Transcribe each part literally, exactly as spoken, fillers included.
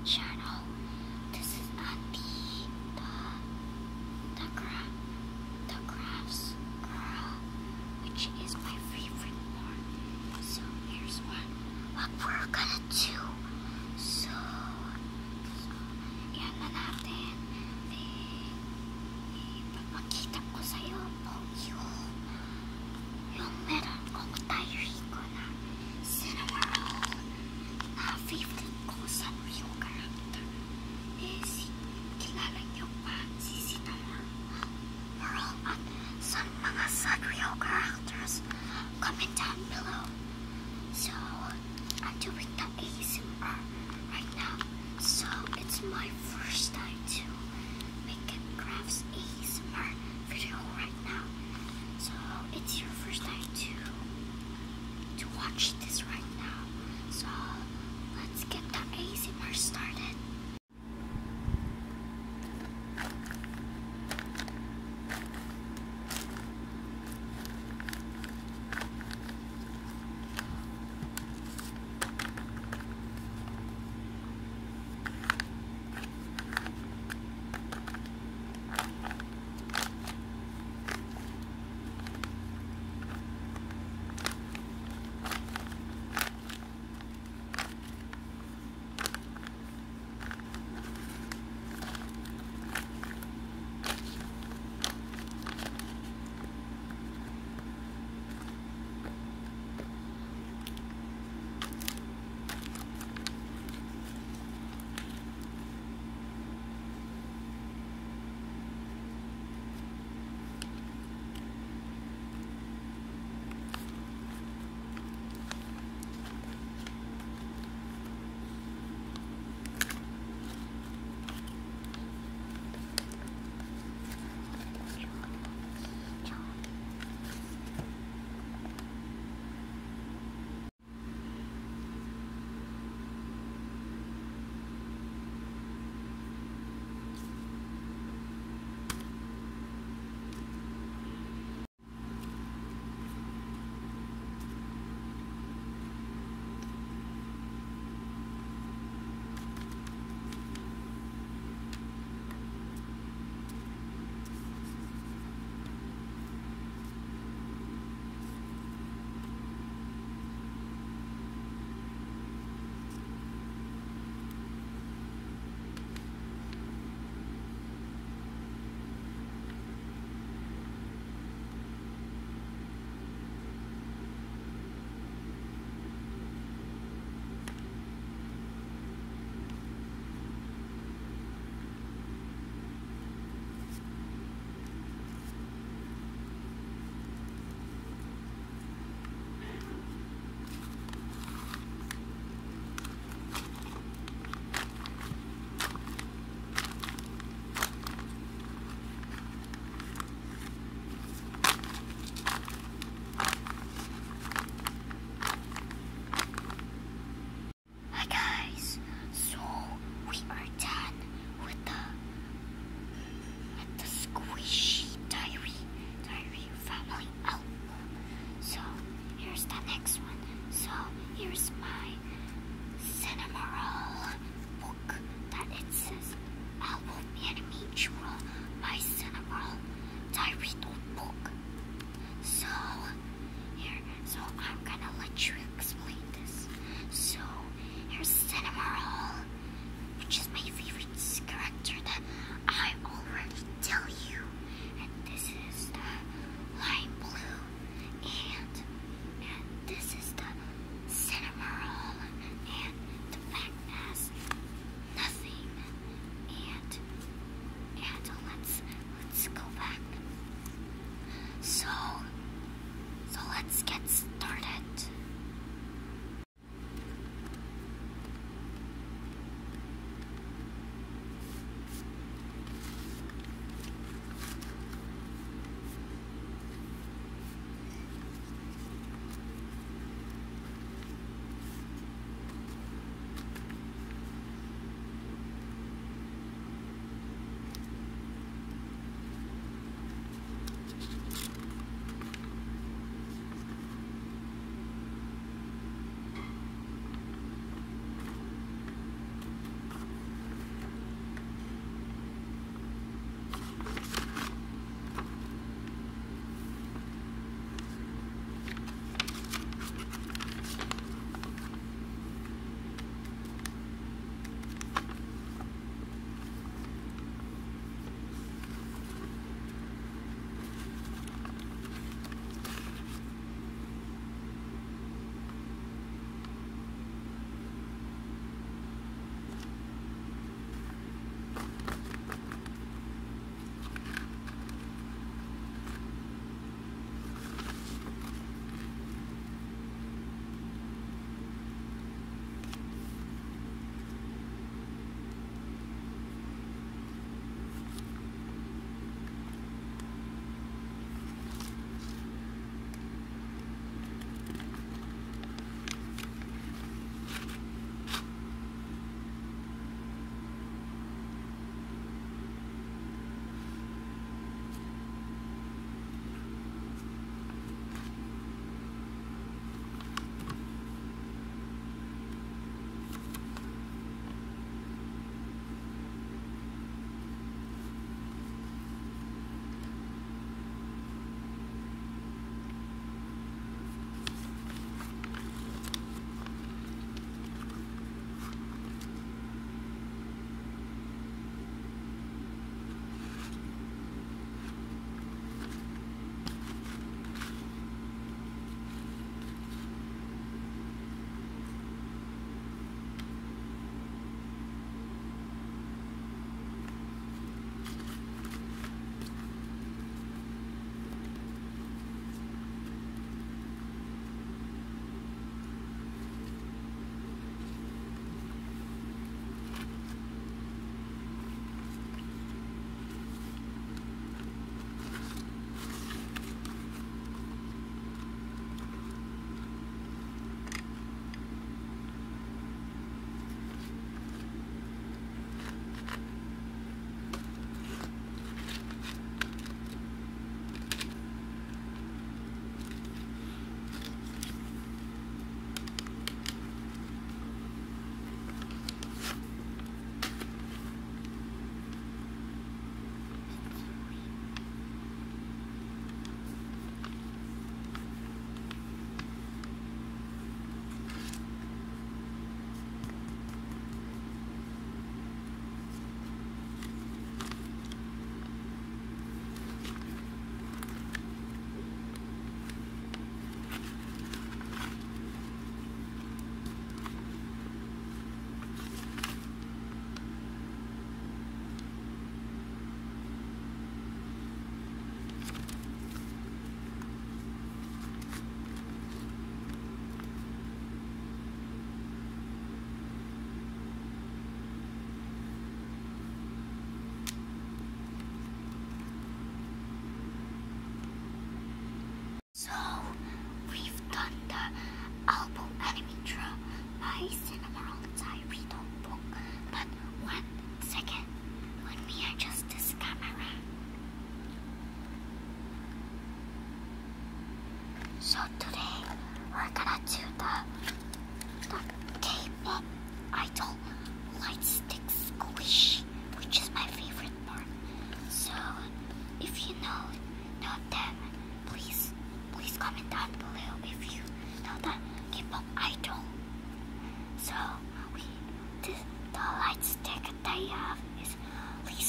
channel. This is Auntie, the, the, gra the crafts girl, which is my favorite one. So here's what, what we're gonna do. So, so yan na natin. Eh, ipapakita ko sa'yo po yung, yung meron kong diary ko na Cinnamoroll na favorite ko Sanrio character. Eh, si, kilala niyo pa si Cinnamoroll at sa mga Sanrio characters? Comment down below. So, I'm doing the A S M R right now. So, it's my first time to make a crafts A S M R video right now. So, it's your first time to to watch this right now. So, let's get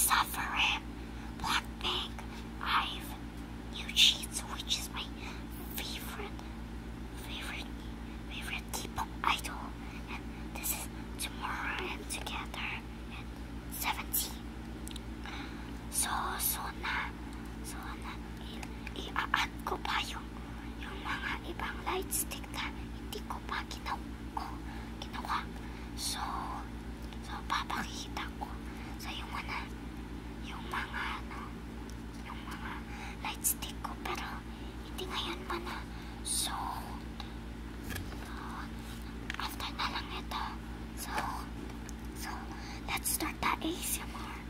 Suffering, Blackpink, Ive, New Jeans, which is my favorite, favorite, favorite K-pop idol, and this is Tomorrow and Together, and Seventeen. So, so na, so na, i-add ko pa yung, yung mga ibang light stick na hindi ko pa ginawa, oh, ginawa. So, so papakita ko sa yung mga, yung mga, ano, yung mga light stick ko, pero hindi ngayon pa na. So, so, after na lang ito. So, so, let's start the A S M R.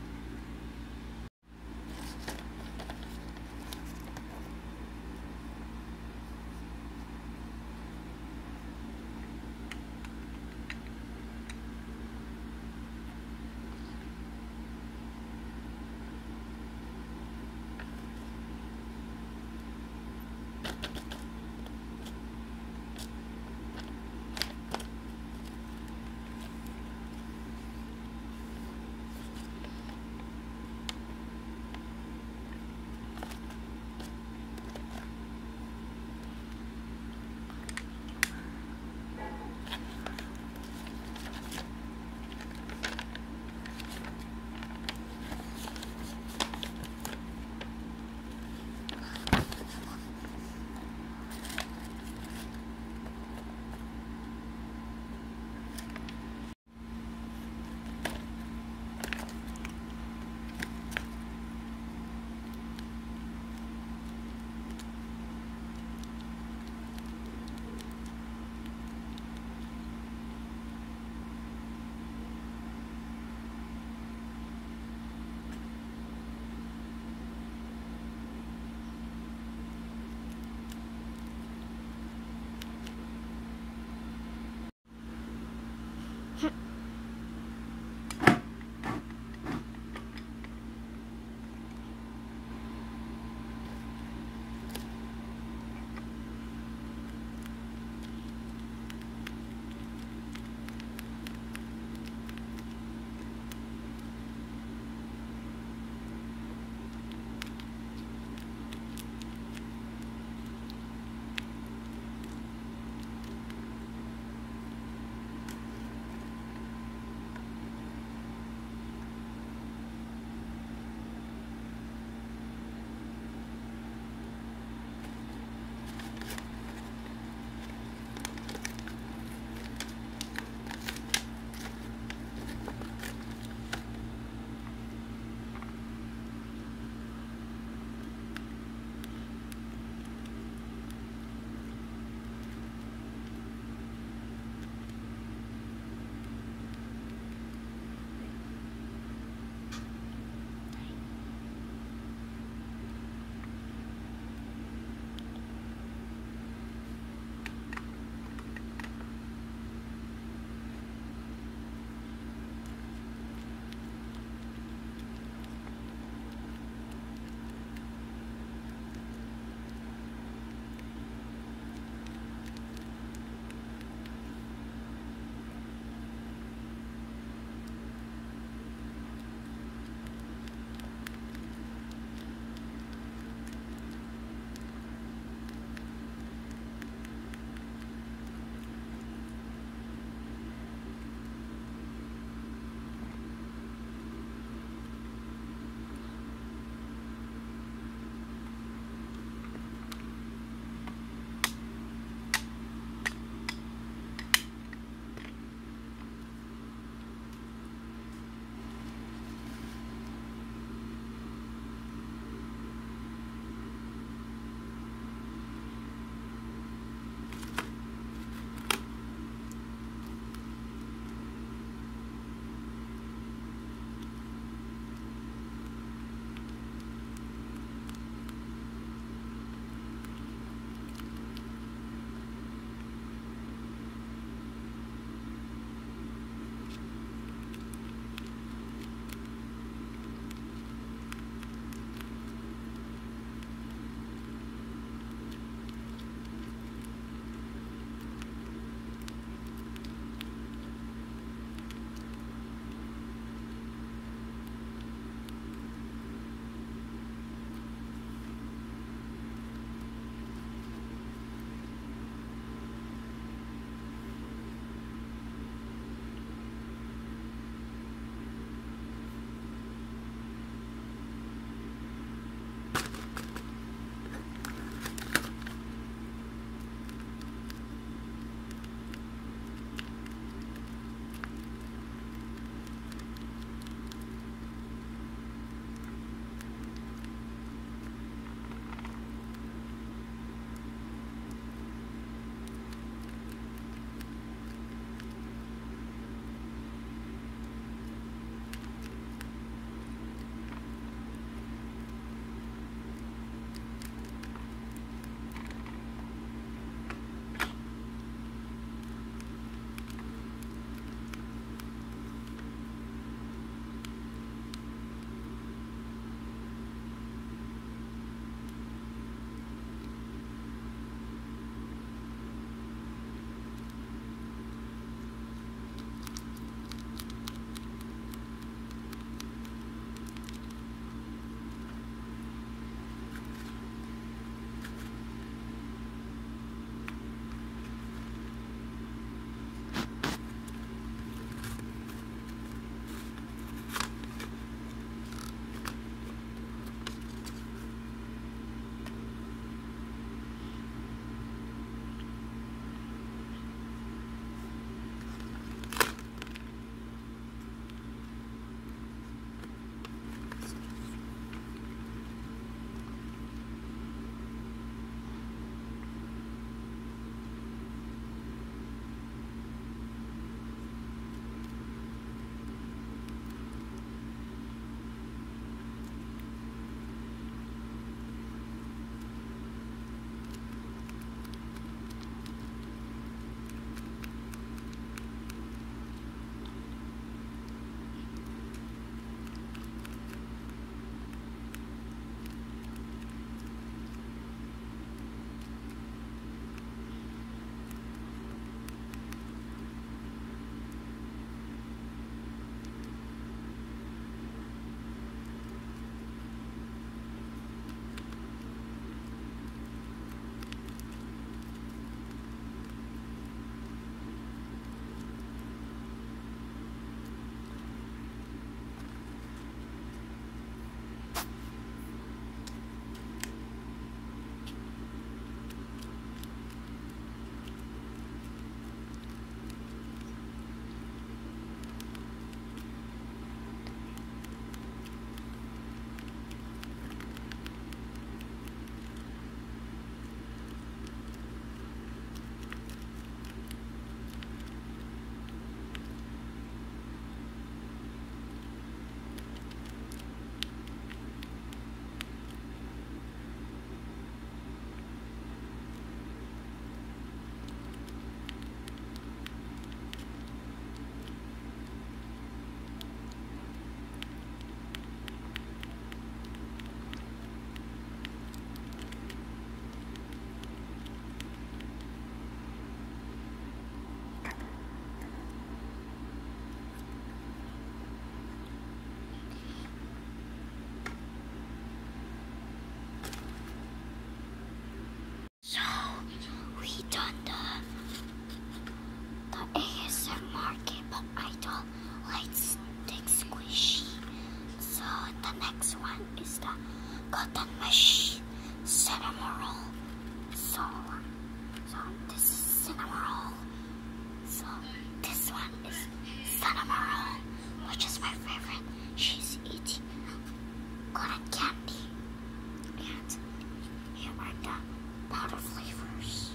we done the the A S M R K-pop idol light stick squishy. So the next one is the cotton machine cinnamon roll. So, so this is cinnamon roll. So this one is cinnamon roll, which is my favorite. She's eating cotton candy, and here are the powder flavors.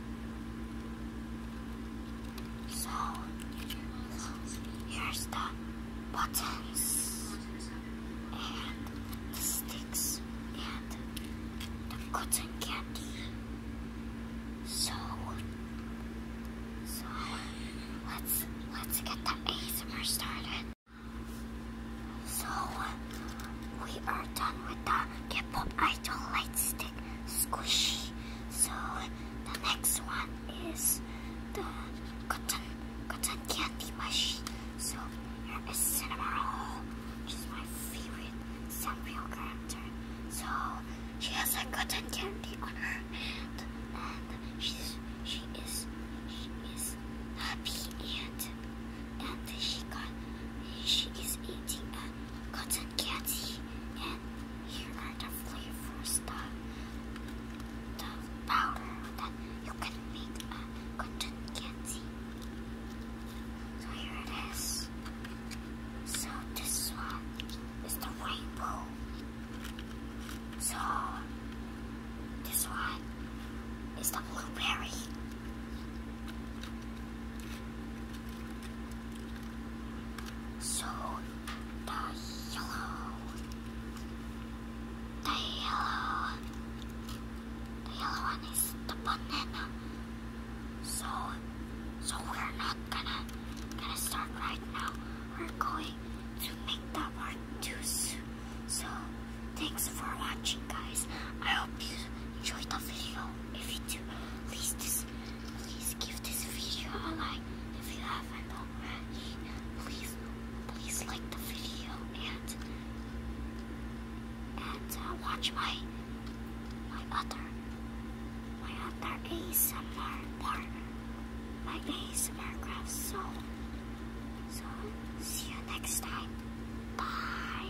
So, so here's the buttons and the sticks and the cotton candy. So, so let's let's get the A S M R started. So we are done with the K-pop idol light stick squishy. So the next one is the cotton cotton candy machine. So here is cinnamon roll, which is my favorite Sanrio character. So she has a cotton candy on her hand, and she's she is she is happy, and and she got she is eating a cotton candy. And here are the flavors, the the powder that you can make a cotton candy. So here it is. So this one is the rainbow. So this one is the blueberry. So the yellow, the yellow, the yellow one is the banana. So, so we're not gonna gonna start right now. We're going to make the part two soon. So thanks for watching, guys. I hope you enjoyed the video. If you do, please this please give this video a like. If you haven't already, please please like the video and and uh, watch my my other my other A S M R part, my A S M R crafts. So so see you next time. Bye.